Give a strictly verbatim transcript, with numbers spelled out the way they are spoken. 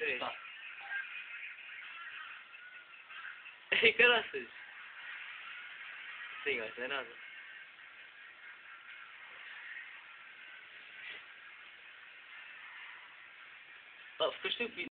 três. Tá. Ei, caraças. Sim, não é nada. Oh, ficou estúpido.